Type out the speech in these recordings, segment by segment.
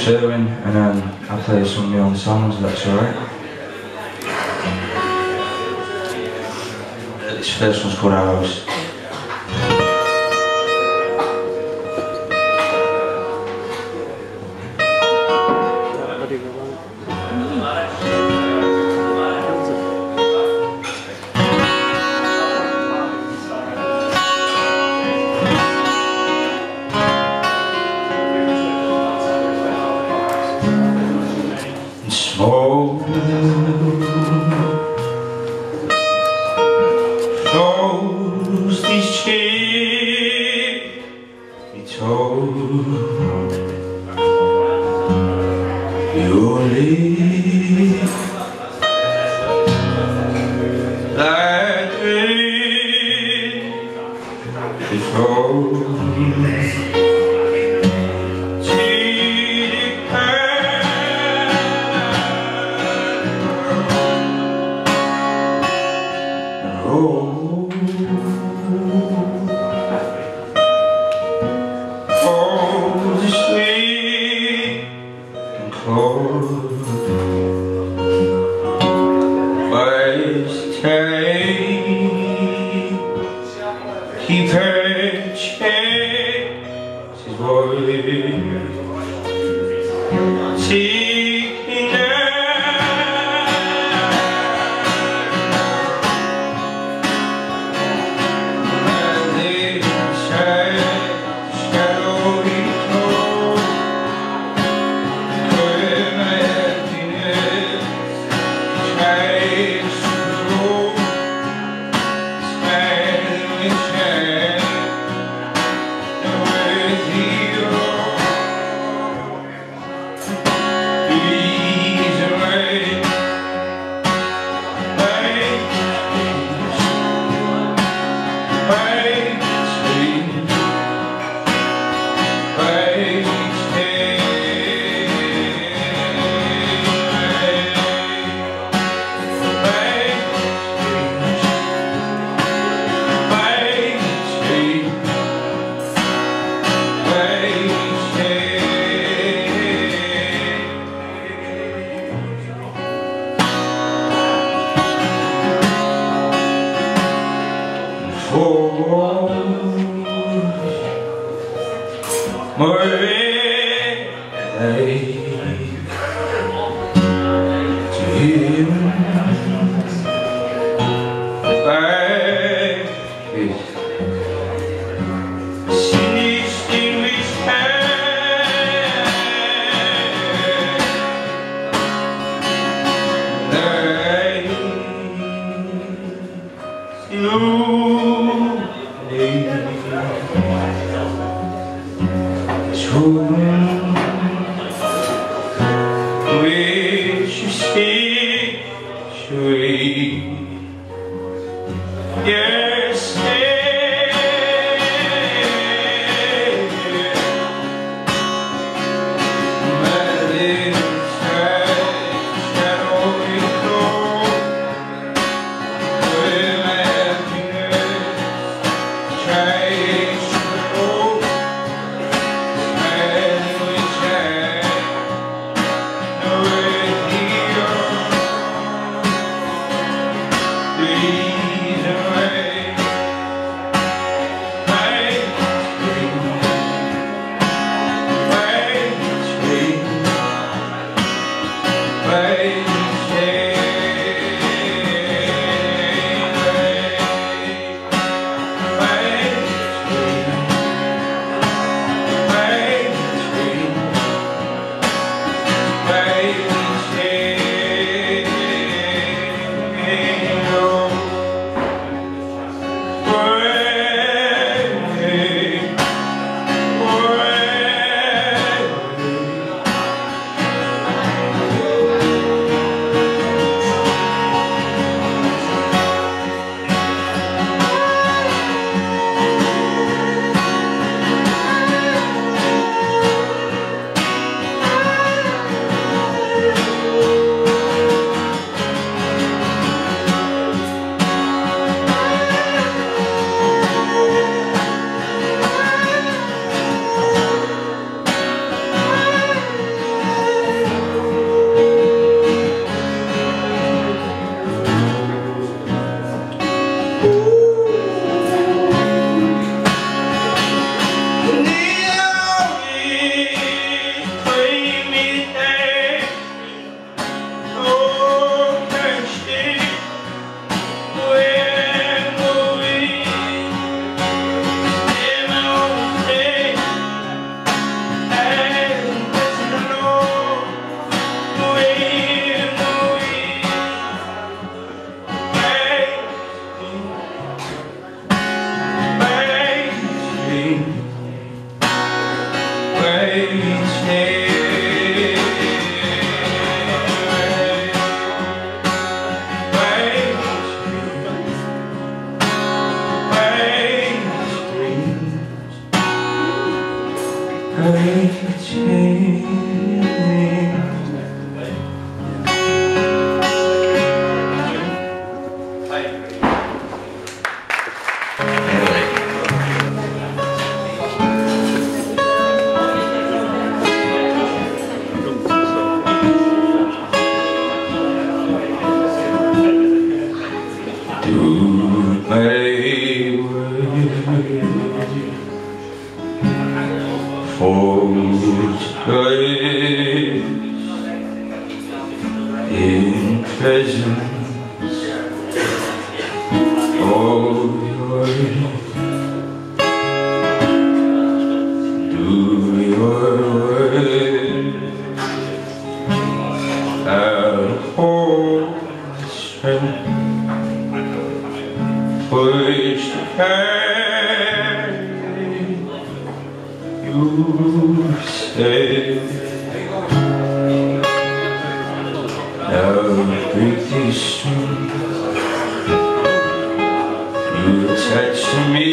Russ Erwin, and I'll play some of my own songs, if that's alright. This first one's called Hours. Smoke flows these chilly toes. Your lips like rain before. Falls asleep and close, ways to take, keep her check, she's worried, seeking more to him, back his distinguished hand, which you see, sweet, yes, my little shadow is gone, where my happiness tries to go. in presence of your do your word and hold the strength which to carry you say. Now break these strings you attach to me.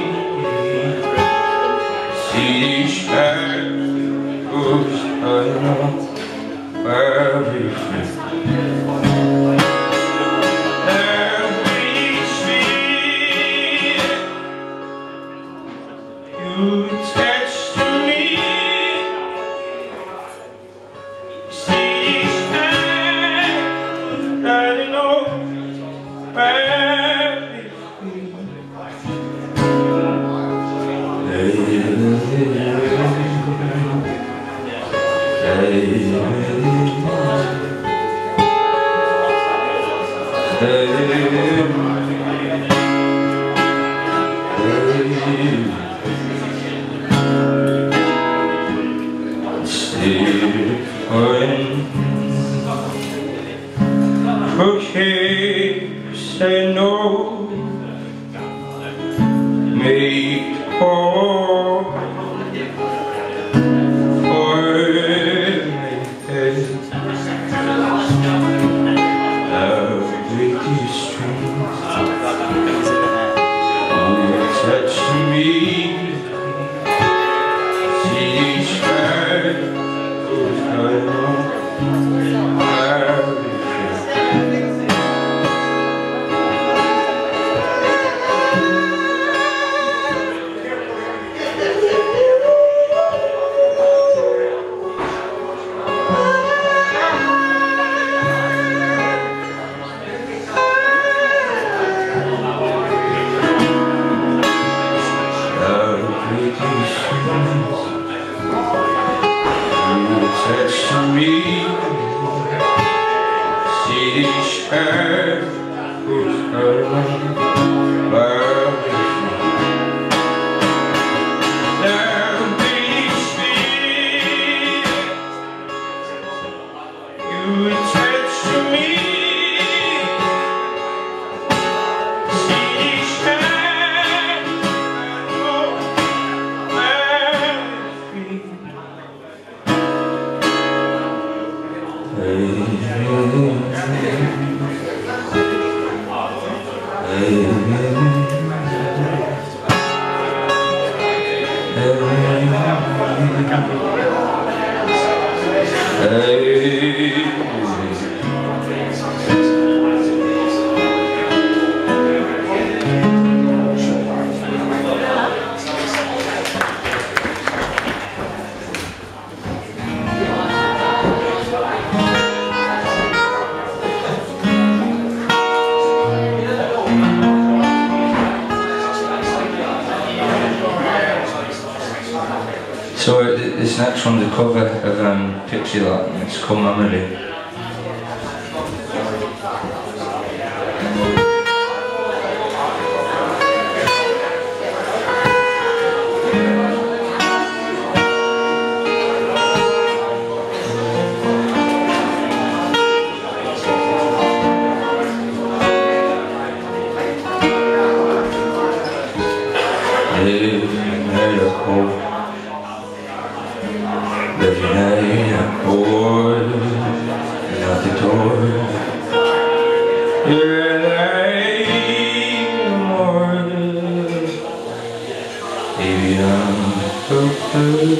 See these shadows hide up everything. Now break these you attach to me. See these shadows hiding up everything. Okay, say no, make all for anything. I'll break these strings you touch me. See these shadows hide up everything. Touch me, see these shadows around everything. Now these feet you touch me, see these shadows everything. So this next one's a cover of Picture That, and it's called Memory. Every night I pour out the door. Yeah, more. Baby, I'm so good.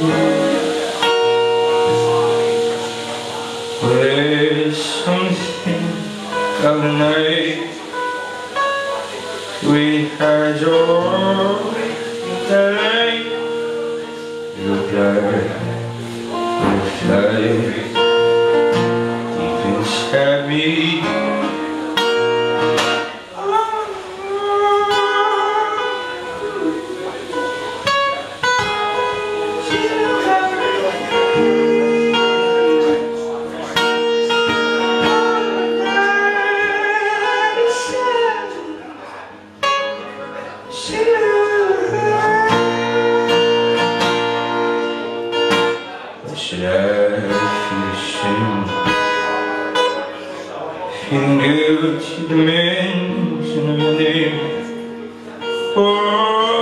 There's something of the night we had your day. Look like deep inside me. feeling guilty, the mention of your name. Oh,